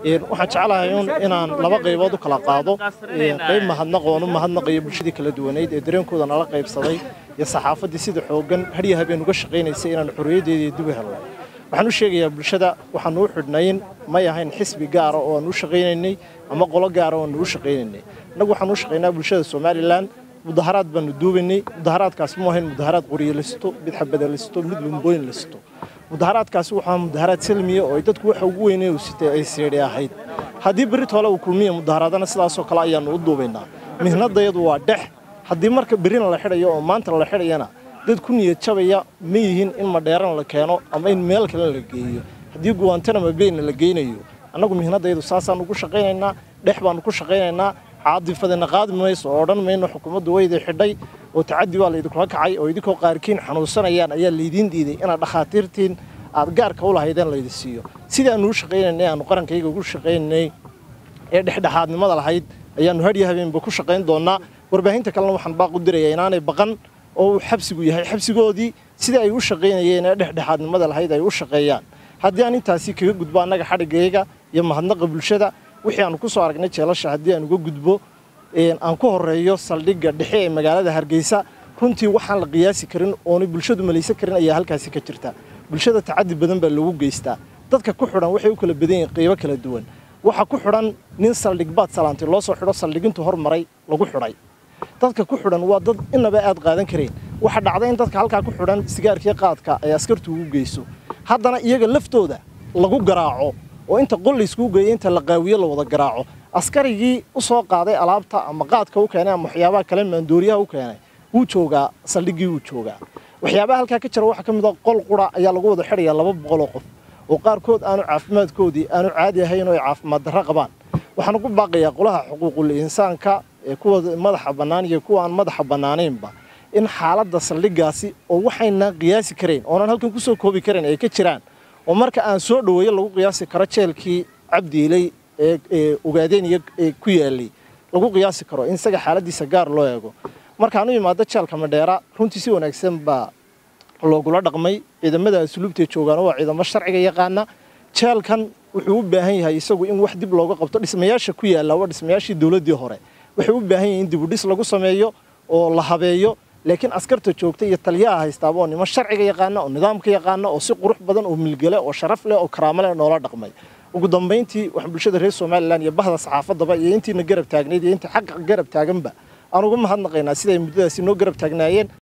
waxaan jeclahay inaan laba qaybood u kala qaado qayb mahadnaqayo bulshadii kala duwaneyd ee dareenkooda nala qaybsaday iyo saxaafadii sida xoogan hadiya habeen uga shaqeynaysa inaan xorriyadeedii dib u helno waxaan u sheegayaa bulshada waxaan u xidhnayn may ahayn xisbi gaar ah oo aan u shaqeynaynay ama qolo gaar ah oo aan u shaqeynaynay anagu waxaan u shaqeynaa bulshada Soomaaliland mudaharaad baan duubanay mudaharaadkaas ma ahayn mudaharaad qoriyo listo mid xabada listo mid bambooyin listo mudaharaadkaas waxaa mudaharaad salmiya oo dadku waxa ugu weynay oo sitay ay seeday ahayd hadii bari toole uu kulmiyo mudaharaadana sidaas oo kale ayaan u duubaynaa mihnadayadu waa dhex hadii marka berina la xirayo oo maanta la xirayana dad ku niyad jabaya ma yihiin in ma dheeran la keeno ama in meel kale la geeyo hadii Guantanamo Bay la geynayo anagu mihnadayadu saasaan ugu shaqeynaynaa dhex baan ku shaqeynaynaa caadifadana qaadmayso oo dhan meeyno xukuumaddu wayday xidhay oo tacaddi waa leeyahay kula kacay oo idinko qaarkiin xanuunsanayaan ayaa leedin diiday in dhakhaatiirtiin aad gaarka u lahaydeen la idin siiyo sidaan u shaqeynay aan qarankayga ugu shaqeynay ee dhexdhexaadnimada lahayd ayaan hadiya habeenba ku shaqeyn doonaa warbaahinta kalena waxaan baaq u dirayaa inaanay baqan oo xabsigu yahay xabsigoodii sida ay u shaqeynayeen ee dhexdhexaadnimada lahayd ay u shaqeeyaan haddii aan intaasi kaga gudbo anaga xadhigayga iyo mahadnaqa bulshada wixii aan ku soo aragnay jeelasha haddii aan uga gudbo aan ku horeeyo saldhigga dhexe ee magaalada Hargeysa runtii waxaan la qiyaasi karin oo bulshadu malaysan karin ayaa halkaasi ka jirta bulshada tacaddi badan baa lagu geystaa dadka ku xidhan waxay u kala badan yihiin qaybo kala duwan waxa ku xidhan nin saldhig baad salaantay loo soo xidho saldhigintu hormaray lagu xidhay dadka ku xidhan waa dad inaba aad qaadan kareen waxa dhacday in dadka halka ku xidhan sigaarkii qaadka ay askartu ugu geyso haddana iyaga laftooda lagu garaaco oo inta qol la isku geeyay inta la qaawiyo la wada garaaco askarigii u soo qaaday alaabta ama qaadka u keenay ama waxyaabaha kale maandooriyaha u keenay uu joogaa saldhigii uu joogaa waxyaabaha halka ka jira waxa kamid ah qol qura ayaa lagu wada xiriyaa 200 qof oo qaarkood aanu caafimaadkoodii aanu caadi ahayn oo caafimaad darro qabaan waxaan ugu baaqayaa qolaha xuquuqul insaanka ee kuwa madaxa bannaan iyo kuwa aan madaxa bannaanaynba in xaaladda saldhigaasi oo waxayna qiyaasi kareen oo aan halkan ku soo koobi kareen ay ka jiraan oo marka aan soo dhaweeyo lagu qiyaasi karo jeelkii Cabdiilay ee ogaadeen iyo ku yaalay lagu qiyaasi karo in isaga xaaladiisa gaar loo eego markaan u imaado jeelka Madheera runtii si wanaagsan baa loogula dhaqmay ciidamada asluubta joogaan oo ciidamada sharciga yaqaana jeelkan wuxuu u baahan yahay isagu in wax dib looga qabto dhismayaasha ku yaala waa dhismayaashii dawladii hore wuxuu u baahan yahay in dib u dhis lagu sameeyo oo la habeeyo laakiin askarta joogta iyo taliyaha haystaaba oo nimo sharciga yaqaana oo nidaamka yaqaana oo si qurux badan oo milgale oo sharaf leh oo karaamo leh noola dhaqmay ugu dambeyntii wax bulshada reer Soomaaliland iyo bahda saxaafadaba iyo intii na garab taagneed iyo intii xaq garab taaganba aan ugu mahadnaqaynaa sida ay muddadaasi noo garab taagnaayeen